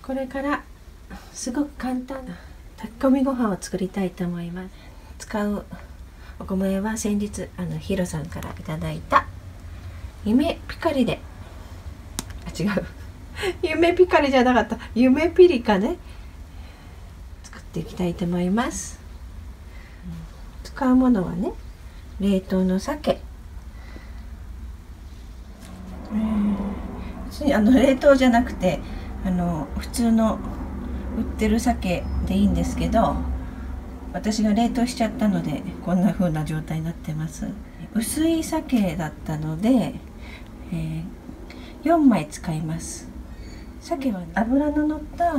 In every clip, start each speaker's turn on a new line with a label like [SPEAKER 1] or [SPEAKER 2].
[SPEAKER 1] これからすごく簡単な炊き込みご飯を作りたいと思います。使うお米は先日ヒロさんからいただいた夢ピカリで、違う夢ピカリじゃなかった、夢ピリカで作っていきたいと思います。使うものはね、冷凍の鮭、冷凍じゃなくて普通の売ってる鮭でいいんですけど、私が冷凍しちゃったのでこんな風な状態になってます。薄い鮭だったので、4枚使います。鮭は、ね、脂の乗った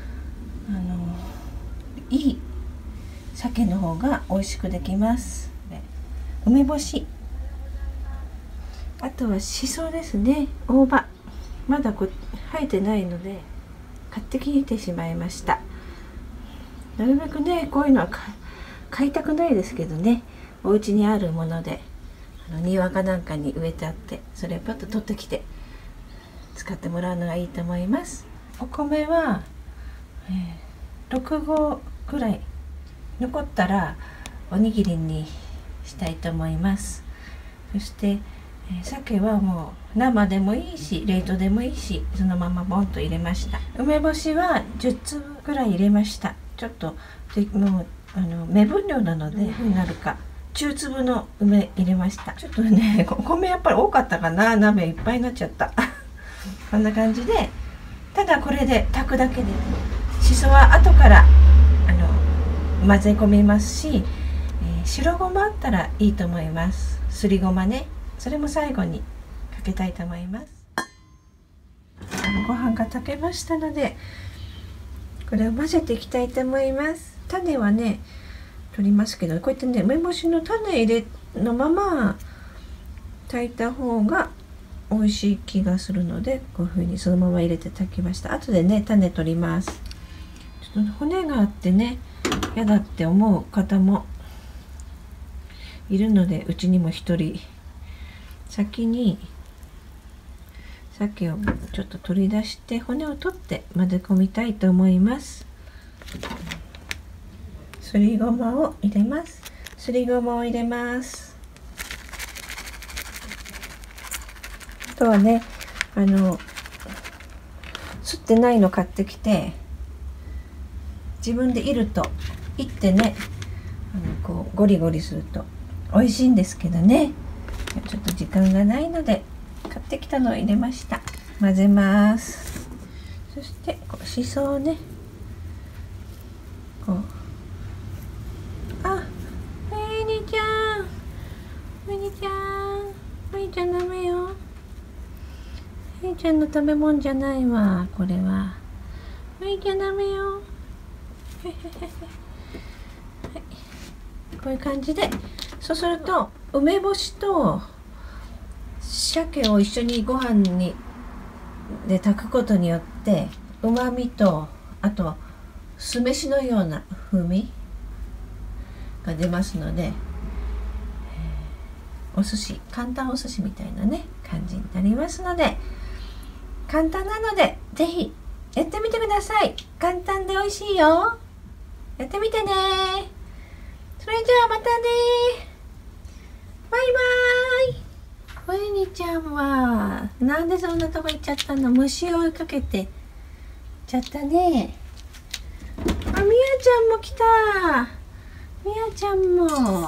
[SPEAKER 1] いい鮭の方が美味しくできます。梅干し、あとはしそですね。大葉まだ生えてないので買ってきてしまいました。なるべくねこういうのは買いたくないですけどね、お家にあるもので庭かなんかに植えてあって、それをパッと取ってきて使ってもらうのがいいと思います。お米は、6合くらい残ったらおにぎりにしたいと思います。そして鮭はもう生でもいいし冷凍でもいいし、そのままボンと入れました。梅干しは10粒くらい入れました。ちょっともう目分量なのでどうになるか、中粒の梅入れました。ちょっとねお米やっぱり多かったかな、鍋いっぱいになっちゃったこんな感じで、ただこれで炊くだけで、しそは後から混ぜ込みますし、白ごまあったらいいと思います。すりごまね、それも最後にかけたいと思います。ご飯が炊けましたのでこれを混ぜていきたいと思います。種はね取りますけど、こうやってね梅干しの種入れのまま炊いた方が美味しい気がするので、こういう風にそのまま入れて炊きました。後でね種取ります。ちょっと骨があってね嫌だって思う方もいるので、うちにも一人先に鮭をちょっと取り出して骨を取って混ぜ込みたいと思います。すりごまを入れます。すりごまを入れます。あとはねすってないの買ってきて自分でいるといってねこうゴリゴリすると美味しいんですけどね、ちょっと時間がないので買ってきたのを入れました。混ぜます。そしてしそをねこう、あ、ウニちゃんウニちゃんウニちゃんダメよ、ウニちゃんの食べ物じゃないわ、これはウニちゃんダメよはい、こういう感じで、そうすると梅干しと鮭を一緒にご飯にで炊くことによってうまみと、あと酢飯のような風味が出ますので、お寿司、簡単お寿司みたいなね感じになりますので、簡単なのでぜひやってみてください。簡単で美味しいよ。やってみてね。それじゃあまたね。バイバーイ。ウニちゃんはなんでそんなとこ行っちゃったの？虫を追いかけて行っちゃったね。あ、みやちゃんも来た。みやちゃんも。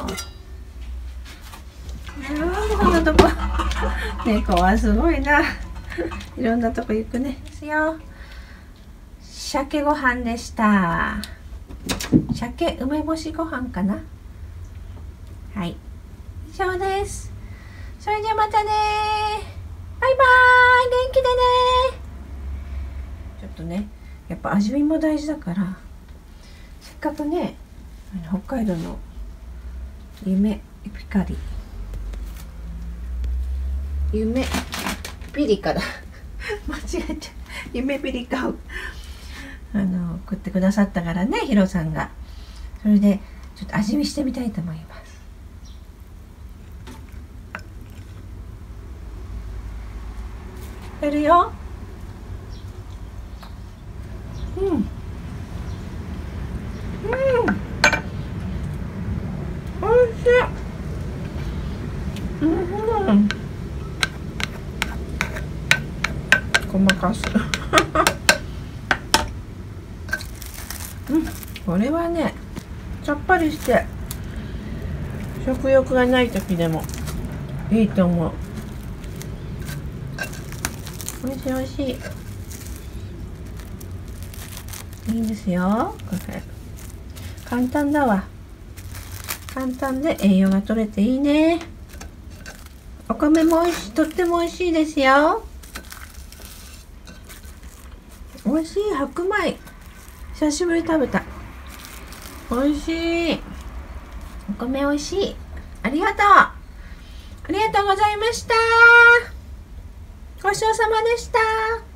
[SPEAKER 1] なんでそんなとこ猫はすごいな。いろんなとこ行くね。ですよ。鮭ご飯でした。鮭梅干しご飯かな。はい、以上です。それじゃまたね。バイバーイ。元気でね。ちょっとねやっぱ味見も大事だから、せっかくね北海道の夢ピカリ、夢ピリカだ間違えちゃう、夢ピリカを送ってくださったからね、ヒロさんが。それでちょっと味見してみたいと思います。やるよ。 うんうん、おいしい。うん、ごまかすうん、これはねさっぱりして食欲がない時でもいいと思う。おいしいおいしい。いいですよこれ。簡単だわ。簡単で栄養が取れていいね。お米もとっても美味しいですよ。美味しい。白米久しぶり食べた。美味しい。お米美味しい。ありがとう。ありがとうございました。ごちそうさまでした。